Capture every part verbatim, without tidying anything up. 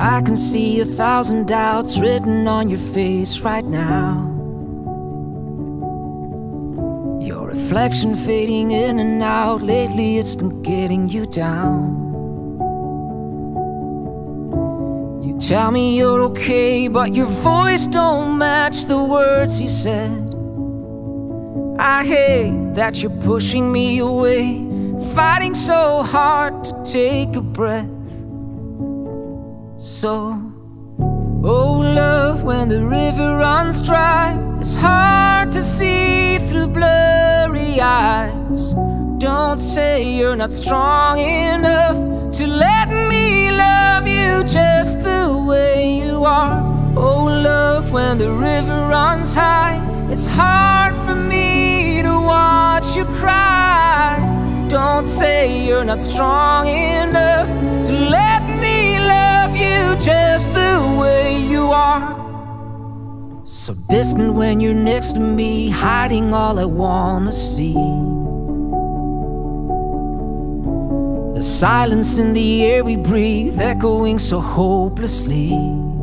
I can see a thousand doubts written on your face right now. Your reflection fading in and out. Lately it's been getting you down. You tell me you're okay, but your voice don't match the words you said. I hate that you're pushing me away, fighting so hard to take a breath. So, oh love, when the river runs dry, it's hard to see through blurry eyes. Don't say you're not strong enough to let me love you just the way you are. Oh love, when the river runs high, it's hard for me to watch you cry. Don't say you're not strong enough to let me love you just the way you are. So distant when you're next to me, hiding all I wanna see. The silence in the air we breathe, echoing so hopelessly.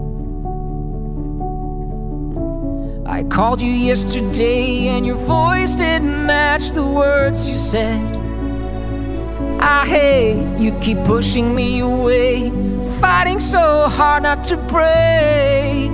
I called you yesterday and your voice didn't match the words you said. I hate you keep pushing me away, fighting so hard not to break.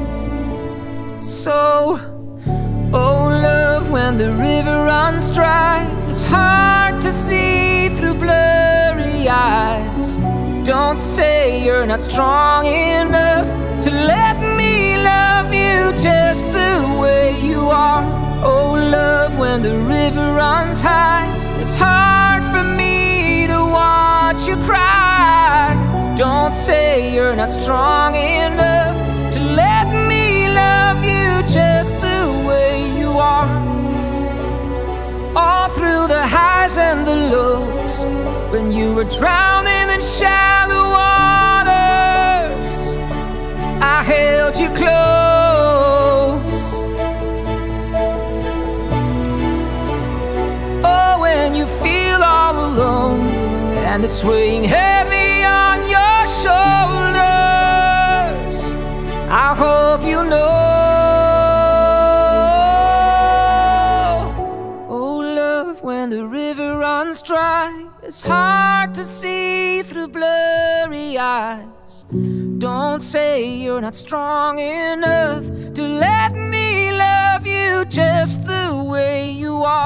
So, oh love, when the river runs dry, it's hard to see through blurry eyes. Don't say you're not strong enough to let me love you just the way you are. Oh love, when the river runs high, it's hard for me to watch you cry. Don't say you're not strong enough to let me love you just the way you are. All through the highs and the lows, when you were drowning in shallow waters, I held you close. Oh, when you feel all alone and it's weighing heavy on your shoulders, I hope you know, oh love, when the river runs dry, it's hard to see through blurry eyes. Don't say you're not strong enough to let me love you just the way you are.